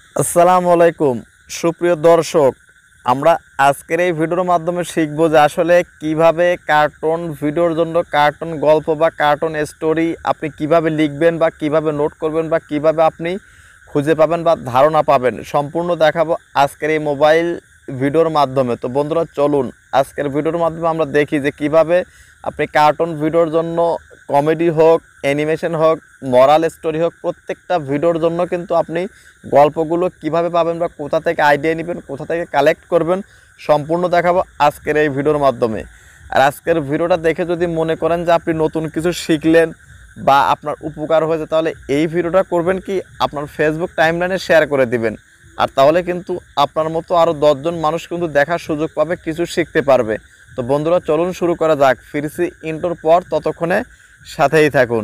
আসসালামু আলাইকুম সুপ্রিয় দর্শক, আমরা আজকের এই ভিডিওর মাধ্যমে শিখব যে আসলে কিভাবে কার্টুন ভিডিওর জন্য কার্টুন গল্প বা কার্টুন স্টোরি আপনি কিভাবে লিখবেন বা কিভাবে নোট করবেন বা কিভাবে আপনি খুঁজে পাবেন বা ধারণা পাবেন, সম্পূর্ণ দেখাবো আজকের এই মোবাইল ভিডিওর মাধ্যমে। তো বন্ধুরা চলুন আজকের ভিডিওর মাধ্যমে আমরা দেখি যে কিভাবে আপনি কার্টুন ভিডিওর জন্য কমেডি হোক, অ্যানিমেশন হোক, মরাল স্টোরি হোক, প্রত্যেকটা ভিডিওর জন্য কিন্তু আপনি গল্পগুলো কিভাবে পাবেন বা কোথা থেকে আইডিয়া নেবেন, কোথা থেকে কালেক্ট করবেন, সম্পূর্ণ দেখাবো আজকের এই ভিডিওর মাধ্যমে। আর আজকের ভিডিওটা দেখে যদি মনে করেন যে আপনি নতুন কিছু শিখলেন বা আপনার উপকার হয়েছে, তাহলে এই ভিডিওটা করবেন কি আপনার ফেসবুক টাইমলাইনে শেয়ার করে দিবেন। আর তাহলে কিন্তু আপনার মতো আরও 10 জন মানুষ কিন্তু দেখার সুযোগ পাবে, কিছু শিখতে পারবে। তো বন্ধুরা চলুন শুরু করা যাক। ফিরছি ইন্টোর পর, ততক্ষণে সাথেই থাকুন।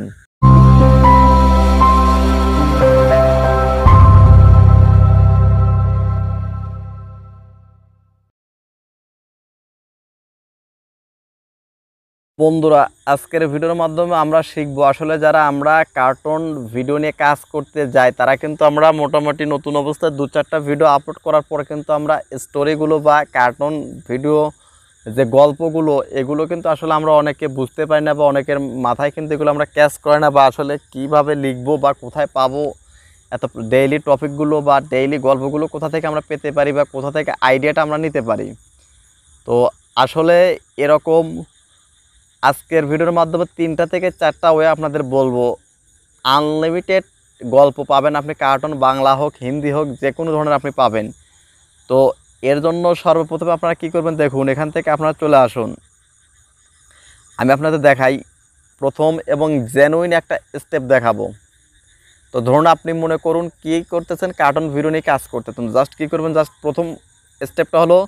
বন্ধুরা আজকের ভিডিওর মাধ্যমে আমরা শিখবো আসলে যারা আমরা কার্টুন ভিডিও নিয়ে কাজ করতে যাই, তারা কিন্তু আমরা মোটামুটি নতুন অবস্থায় 2-4টা ভিডিও আপলোড করার পরে কিন্তু আমরা স্টোরিগুলো বা কার্টুন ভিডিও যে গল্পগুলো, এগুলো কিন্তু আসলে আমরা অনেকে বুঝতে পারি না বা অনেকের মাথায় কিন্তু এগুলো আমরা ক্যাচ করে না, বা আসলে কিভাবে লিখবো বা কোথায় পাবো এত ডেইলি টপিকগুলো বা ডেইলি গল্পগুলো কোথা থেকে আমরা পেতে পারি বা কোথা থেকে আইডিয়াটা আমরা নিতে পারি। তো আসলে এরকম আজকের ভিডিওর মাধ্যমে 3টা থেকে 4টা ওয়ে আপনাদের বলবো। আনলিমিটেড গল্প পাবেন আপনি, কার্টুন বাংলা হোক হিন্দি হোক যে কোনো ধরনের আপনি পাবেন। তো এর জন্য সর্বপ্রথমে আপনারা কি করবেন, দেখুন এখান থেকে আপনারা চলে আসুন। আমি আপনাদের দেখাই প্রথম এবং জেনুইন একটা স্টেপ দেখাবো। তো ধরুন আপনি মনে করুন কি করতেছেন, কার্টুন ভিডিও নিয়ে কাজ করতেছেন। জাস্ট কী করবেন, জাস্ট প্রথম স্টেপটা হলো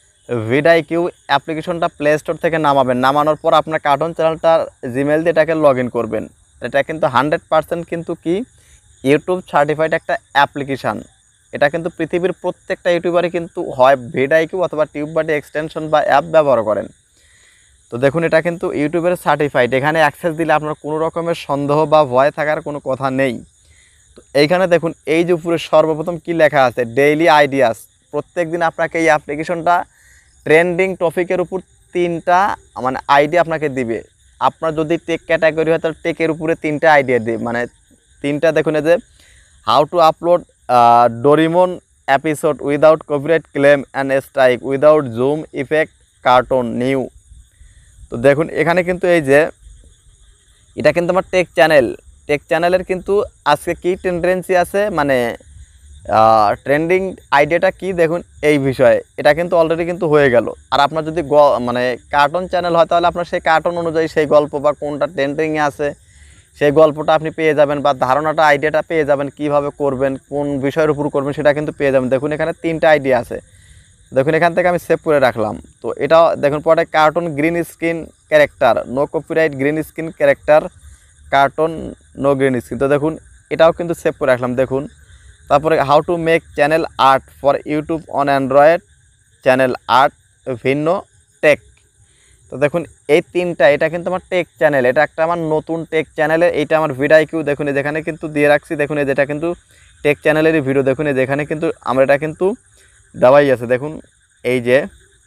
ভিডিও অ্যাপ্লিকেশনটা প্লে স্টোর থেকে নামাবেন। নামানোর পর আপনার কার্টুন চ্যানেলটার জিমেল দিয়ে এটাকে লগ ইন করবেন। এটা কিন্তু 100% কিন্তু কি ইউটিউব সার্টিফাইড একটা অ্যাপ্লিকেশান। এটা কিন্তু পৃথিবীর প্রত্যেকটা ইউটিউবারই কিন্তু হয় ভিডিও অথবা টিউববাডি এক্সটেনশন বা অ্যাপ ব্যবহার করেন। তো দেখুন এটা কিন্তু ইউটিউবের সার্টিফাইড, এখানে অ্যাক্সেস দিলে আপনার কোনো রকমের সন্দেহ বা ভয় থাকার কোনো কথা নেই। তো এইখানে দেখুন এই যে উপরে সর্বপ্রথম কি লেখা আছে, ডেইলি আইডিয়াস। প্রত্যেক দিন আপনাকে এই অ্যাপ্লিকেশনটা ট্রেন্ডিং টপিকের উপর 3টা মানে আইডিয়া আপনাকে দিবে। আপনার যদি টেক ক্যাটাগরি হয় তাহলে টেকের উপরে 3টা আইডিয়া দিবে, মানে 3টা দেখুন এই যে how to upload Doraemon episode without copyright claim and strike without zoom effect cartoon new. তো দেখুন এখানে কিন্তু এই যে এটা কিন্তু আমার টেক চ্যানেলের কিন্তু আজকে কি টেন্ডেন্সি আছে, মানে ট্রেন্ডিং আইডিয়াটা কি দেখুন এই বিষয়ে, এটা কিন্তু অলরেডি কিন্তু হয়ে গেল। আর আপনার যদি মানে কার্টুন চ্যানেল হয় তাহলে আপনার সেই কার্টুন অনুযায়ী সেই গল্প বা কোনটা ট্রেন্ডিংয়ে আছে সেই গল্পটা আপনি পেয়ে যাবেন, বা ধারণাটা আইডিয়াটা পেয়ে যাবেন, কিভাবে করবেন কোন বিষয়ের উপর করবেন সেটা কিন্তু পেয়ে যাবেন। দেখুন এখানে 3টা আইডিয়া আছে, দেখুন এখান থেকে আমি সেভ করে রাখলাম। তো এটা দেখুন পরে cartoon green screen character no copyright green screen character cartoon no green screen. তো দেখুন এটাও কিন্তু সেভ করে রাখলাম। দেখুন তারপরে how to make channel art for YouTube on Android channel art ভিন্ন টেক। তো দেখুন এই 3টা, এটা কিন্তু আমার টেক চ্যানেল, এটা একটা আমার নতুন টেক চ্যানেলে, এইটা আমার ভিডিও দেখুন যেখানে কিন্তু দিয়ে রাখছি। দেখুন এই যেটা কিন্তু টেক চ্যানেলেরই ভিডিও, দেখুন যেখানে কিন্তু আমরা এটা কিন্তু দেওয়াই আছে। দেখুন এই যে,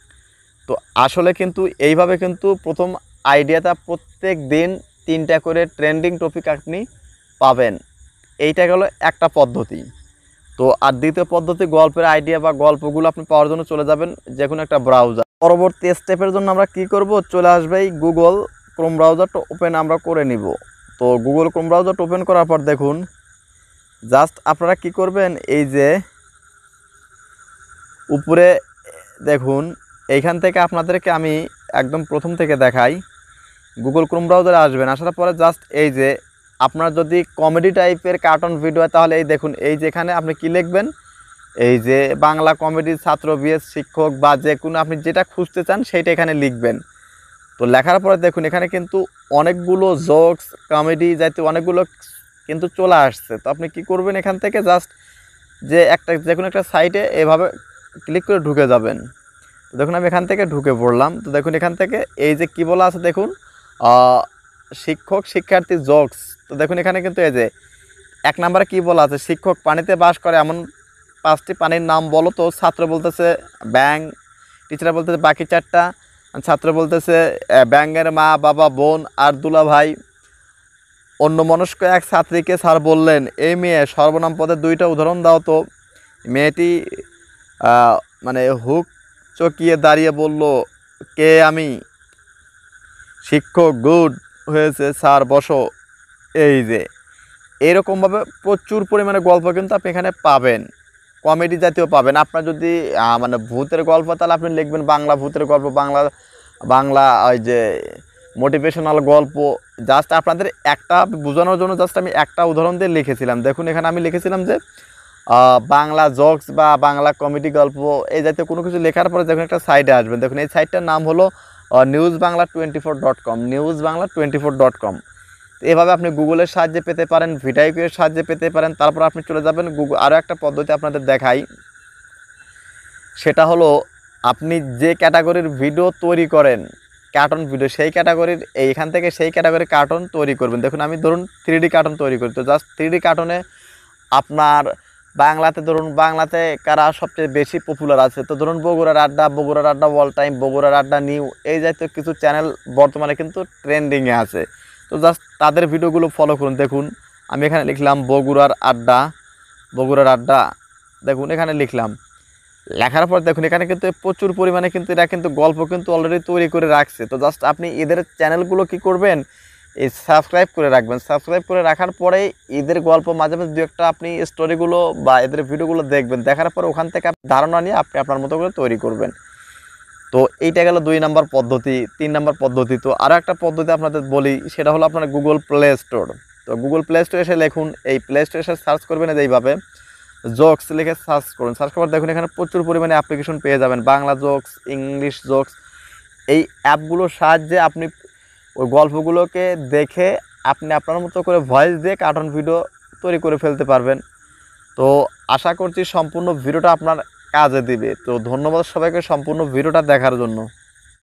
তো আসলে কিন্তু এইভাবে কিন্তু প্রথম আইডিয়াটা প্রত্যেক দিন 3টা করে ট্রেন্ডিং টপিক আপনি পাবেন। এইটা গেল একটা পদ্ধতি। তো আর দ্বিতীয় পদ্ধতি, গল্পের আইডিয়া বা গল্পগুলো আপনি পাওয়ার জন্য চলে যাবেন যে কোনো একটা ব্রাউজার। পরবর্তী স্টেপের জন্য আমরা কি করব, চলে আসবে এই গুগল ক্রোম ব্রাউজারটা ওপেন আমরা করে নিব। তো গুগল ক্রোম ব্রাউজারটা ওপেন করার পর দেখুন জাস্ট আপনারা কি করবেন, এই যে উপরে দেখুন এইখান থেকে আপনাদেরকে আমি একদম প্রথম থেকে দেখাই। গুগল ক্রোম ব্রাউজারে আসবেন, আসার পরে জাস্ট এই যে আপনার যদি কমেডি টাইপের কার্টুন ভিডিও হয় তাহলে এই দেখুন এই যেখানে আপনি কি লিখবেন, এই যে বাংলা কমেডি ছাত্র বিএস শিক্ষক বা যে কোনো আপনি যেটা খুঁজতে চান সেইটা এখানে লিখবেন। তো লেখার পরে দেখুন এখানে কিন্তু অনেকগুলো জোকস কমেডি জাতীয় অনেকগুলো কিন্তু চলে আসছে। তো আপনি কি করবেন, এখান থেকে জাস্ট যে কোনো একটা সাইটে এভাবে ক্লিক করে ঢুকে যাবেন। তো দেখুন আমি এখান থেকে ঢুকে পড়লাম। তো দেখুন এখান থেকে এই যে কী বলা আছে দেখুন শিক্ষক শিক্ষার্থী জোকস। তো দেখুন এখানে কিন্তু এই যে 1 নম্বরে কী বলা আছে, শিক্ষক পানিতে বাস করে এমন 5টি প্রাণীর নাম বলো। তো ছাত্র বলতেছে ব্যাঙ, টিচার বলতেছে বাকি 4টা, ছাত্র বলতেছে ব্যাঙের মা, বাবা, বোন আর দুলা ভাই। অন্যমনস্ক এক ছাত্রীকে স্যার বললেন, এই মেয়ে সর্বনাম পদের 2টা উদাহরণ দাও তো। মেয়েটি মানে হুক চকিয়ে দাঁড়িয়ে বলল, কে আমি? শিক্ষক, গুড হয়েছে স্যার, বসো। এই যে এরকমভাবে প্রচুর পরিমাণে গল্প কিন্তু আপনি এখানে পাবেন, কমেডি জাতীয় পাবেন। আপনার যদি মানে ভূতের গল্প, তাহলে আপনি লিখবেন বাংলা ভূতের গল্প, বাংলা বাংলা ওই যে মোটিভেশনাল গল্প। জাস্ট আপনাদের একটা বোঝানোর জন্য জাস্ট আমি একটা উদাহরণ দিয়ে লিখেছিলাম। দেখুন এখানে আমি লিখেছিলাম যে বাংলা জোকস বা বাংলা কমেডি গল্প এই জাতীয় কোনো কিছু লেখার পরে দেখুন একটা সাইটে আসবেন। দেখুন এই সাইটটার নাম হলো newsbangla24.com, newsbangla24.com। এভাবে আপনি গুগলের সাহায্যে পেতে পারেন, ভিডিওর সাহায্যে পেতে পারেন। তারপর আপনি চলে যাবেন গুগল। আরও একটা পদ্ধতি আপনাদের দেখাই, সেটা হলো আপনি যে ক্যাটাগরির ভিডিও তৈরি করেন, কার্টুন ভিডিও, সেই ক্যাটাগরির এইখান থেকে সেই ক্যাটাগরির কার্টুন তৈরি করবেন। দেখুন আমি ধরুন 3D কার্টুন তৈরি করি, তো জাস্ট 3D কার্টুনে আপনার বাংলাতে ধরুন, বাংলাতে কারা সবচেয়ে বেশি পপুলার আছে, তো ধরুন বগুড়ার আড্ডা, বগুড়ার আড্ডা অল টাইম, বগুড়ার আড্ডা নিউ, এই জাতীয় কিছু চ্যানেল বর্তমানে কিন্তু ট্রেন্ডিংয়ে আছে। তো জাস্ট তাদের ভিডিওগুলো ফলো করুন। দেখুন আমি এখানে লিখলাম বগুড়ার আড্ডা, বগুড়ার আড্ডা। দেখুন এখানে লিখলাম, লেখার পর দেখুন এখানে কিন্তু প্রচুর পরিমাণে কিন্তু এরা কিন্তু গল্প কিন্তু অলরেডি তৈরি করে রাখছে। তো জাস্ট আপনি এদের চ্যানেলগুলো কি করবেন, এই সাবস্ক্রাইব করে রাখবেন। সাবস্ক্রাইব করে রাখার পরে এদের গল্প মাঝে মাঝে 2-1টা আপনি স্টোরিগুলো বা এদের ভিডিওগুলো দেখবেন। দেখার পর ওখান থেকে ধারণা নিয়ে আপনি আপনার মতো করে তৈরি করবেন। তো এইটা গেল 2 নম্বর পদ্ধতি। 3 নম্বর পদ্ধতি, তো আরও একটা পদ্ধতি আপনাদের বলি, সেটা হলো আপনার গুগল প্লে স্টোর। তো গুগল প্লে স্টোরে এসে লিখুন, এই প্লে স্টোরে এসে সার্চ করবেন এইভাবে জোকস লিখে সার্চ করুন। সার্চ করার দেখুন এখানে প্রচুর পরিমাণে অ্যাপ্লিকেশন পেয়ে যাবেন, বাংলা জোকস, ইংলিশ জোকস। এই অ্যাপগুলোর সাহায্যে আপনি ওই গল্পগুলোকে দেখে আপনি আপনার মতো করে ভয়েস দিয়ে কার্টুন ভিডিও তৈরি করে ফেলতে পারবেন। তো আশা করছি সম্পূর্ণ ভিডিওটা আপনার কাজে দিবে। তো ধন্যবাদ সবাইকে সম্পূর্ণ ভিডিওটা দেখার জন্য।